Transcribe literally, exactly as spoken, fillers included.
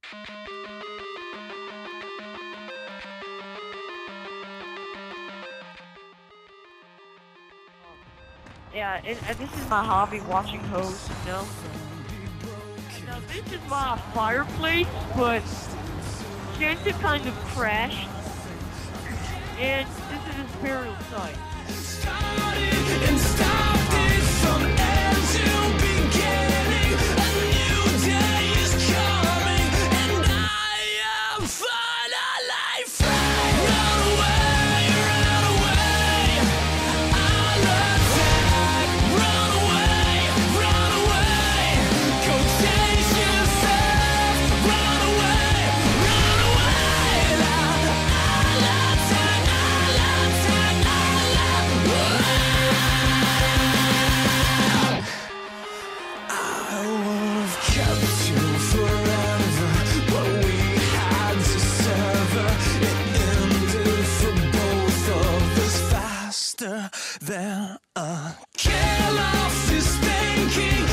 Yeah, and, and this is my hobby, watching hoes, you know? Now, this is my fireplace, but since it kind of crashed, and this is its burial site. Started and stopped it from end to beginning. A new day is coming, and I am finally free. Run away, run away. I'll attack. Run away, run away. Go chase yourself. Run away, run away. I'll attack, I'll attack, I'll I would have kept you forever, but we had to sever. It ended for both of us faster than a kill off this thinking.